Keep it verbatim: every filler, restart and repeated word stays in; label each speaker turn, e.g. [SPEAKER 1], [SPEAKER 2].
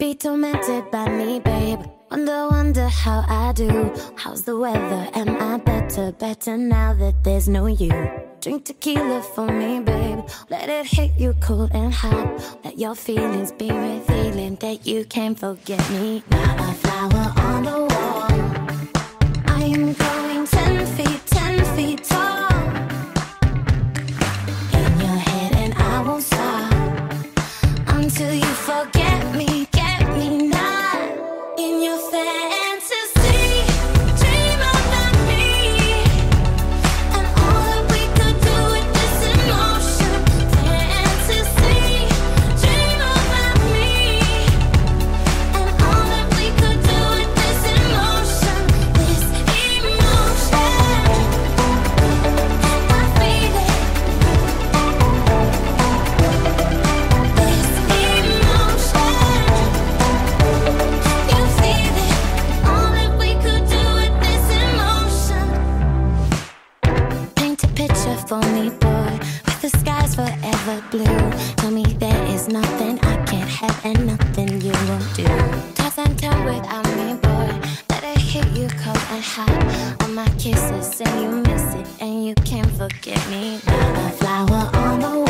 [SPEAKER 1] be tormented by me, babe. Wonder, wonder how I do. How's the weather? Am I better, better now that there's no you? Drink tequila for me, babe. Let it hit you cold and hot. Let your feelings be revealing that you can't forget me. Not a flower on the wall. I am growing ten feet, ten feet tall. In your head and I won't stop until you forget me, get me not in your fantasy. Dream about me and all that we could do with this emotion. Fantasy. Dream about me and all that we could do with this emotion. This emotion, I feel it. This emotion, you feel it. All that we could do with this emotion. Paint a picture for me, boy, with the skies forever blue. Tell me there is nothing I can't have and nothing you won't do. Toss and turn without me, boy. Let it hit you cold and hot. All my kisses and you miss it and you can't forget me. Not a flower on the